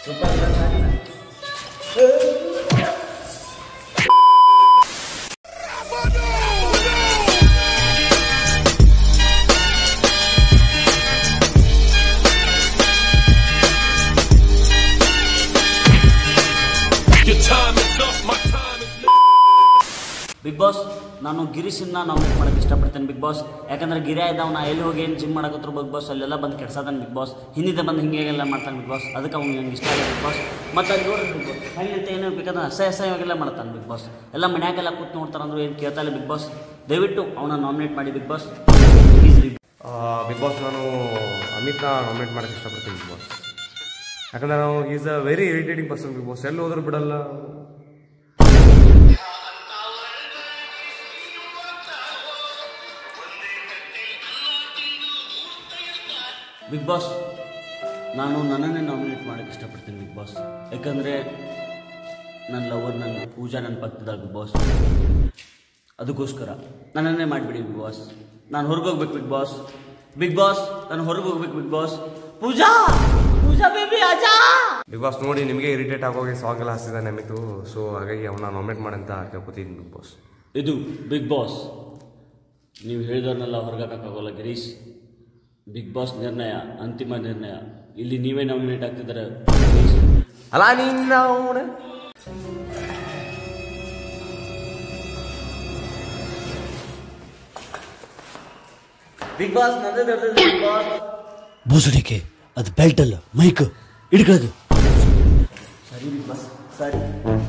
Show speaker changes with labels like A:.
A: Big boss ನಾನು ಗಿರೀಶನ್ನ nominate ಮಾಡೋಕ್ಕೆ ಇಷ್ಟಪಡ್ತೇನೆ ಬಿಗ್ ಬಾಸ್. ಯಾಕಂದ್ರೆ ಗಿರಿಯ ಇದ್ದವನ ಎಲ್ಲಿ ಹೋಗಿ ಏನು ಜಿಮ್ ಮಾಡೋಕತ್ರ ಬಿಗ್ ಬಾಸ್ ಅಲ್ಲೆಲ್ಲ ಬಂದು ಕೆಡ್ಸತಾನೆ ಬಿಗ್ ಬಾಸ್. ಹಿಂದಿದೆ ಬಂದು ಹಿಂಗೆಲ್ಲ ಮಾಡ್ತಾನೆ ಬಿಗ್ ಬಾಸ್. ಅದಕ್ಕೆ ಅವ್ನು ನಂಗೆ ಇಷ್ಟ ಆಗಿದೆ ಬಿಗ್ ಬಾಸ್. ಮತ್ತು ಅಲ್ಲಿ ನೋಡ್ರಿ ಬಿಗ್ ಬಾಸ್ ಹಾಗೆ ಅಂತ ಏನು ಬೇಕಾದ್ರೆ ಅಸಹ್ಯವಾಗೆಲ್ಲ ಮಾಡ್ತಾನೆ ಬಿಗ್ ಬಾಸ್. ಎಲ್ಲ ಮನ್ಯಾಗೆಲ್ಲ ಕೂತು ನೋಡ್ತಾರಂದ್ರು ಏನು ಕೇಳ್ತಾ ಇಲ್ಲ ಬಿಗ್ ಬಾಸ್. ದಯವಿಟ್ಟು ಅವನ ನಾಮಿನೇಟ್ ಮಾಡಿ ಬಿಗ್ ಬಾಸ್.
B: ಬಿಗ್ ಬಾಸ್ ನಾನು ಅಮಿತ್ನ ನಾಮಿನೇಟ್ ಮಾಡೋಕ್ಕೆ ಇಷ್ಟಪಡ್ತೀನಿ ಬಿಗ್ ಬಾಸ್. ಯಾಕಂದರೆ ನಾವು is a very irritating person big boss. ಎಲ್ಲಿ ಹೋದ್ರೂ ಬಿಡಲ್ಲ.
A: ಬಿಗ್ ಬಾಸ್ ನಾನು ನನ್ನನ್ನೇ ನಾಮಿನೇಟ್ ಮಾಡೋಕ್ಕೆ ಇಷ್ಟಪಡ್ತೀನಿ ಬಿಗ್ ಬಾಸ್. ಯಾಕಂದರೆ ನನ್ನ ಲವರ್ ನನ್ನ ಪೂಜಾ ನನ್ನ ಪಕ್ಕದ ಬಿಗ್ ಬಾಸ್. ಅದಕ್ಕೋಸ್ಕರ ನನ್ನನ್ನೇ ಮಾಡಿಬಿಡಿ ಬಿಗ್ ಬಾಸ್. ನಾನು ಹೊರಗೆ ಹೋಗ್ಬೇಕು ಬಿಗ್ ಬಾಸ್. ಬಿಗ್ ಬಾಸ್ ನಾನು ಹೊರಗೆ ಹೋಗ್ಬೇಕು big boss. Pooja Pooja baby ಆಜಾ.
B: ಬಿಗ್ ಬಾಸ್ ನೋಡಿ ನಿಮಗೆ ಇರಿಟೇಟ್ ಆಗೋಗಿ ಸಾಂಗ್ ಎಲ್ಲ ಹಾಸ್ತಿದ್ದಾನೆ ಅಮಿತು. ಸೊ ಹಾಗಾಗಿ ಅವನ್ನ ನಾಮಿನೇಟ್ ಮಾಡಂತ ಕೇಳ್ಕೊತೀನಿ ಬಿಗ್ ಬಾಸ್.
A: ಇದು ಬಿಗ್ ಬಾಸ್. ನೀವು ಹೇಳಿದವ್ರನ್ನೆಲ್ಲ ಹೊರಗಾಕೋಲ್ಲ ಗಿರೀಶ್. ಬಿಗ್ ಬಾಸ್ ನಿರ್ಣಯ ಅಂತಿಮ ನಿರ್ಣಯ. ಇಲ್ಲಿ ನೀವೇ ನಾಮಿನೇಟ್ ಆಗ್ತಿದ್ದಾರೆ
B: ಅಲ್ಲ ನೀನು
A: ಬಿಗ್ ಬಾಸ್ ಬಿಗ್ ಬಾಸ್
C: ಬೂಸಡಿಕೆ ಅದು ಬೆಲ್ಟ್ ಅಲ್ಲ ಮೈಕ್ ಹಿಡ್ಕೊಳ್ಳೋದು.
A: ಸರಿ ಬಿಗ್ ಬಾಸ್ ಸರಿ.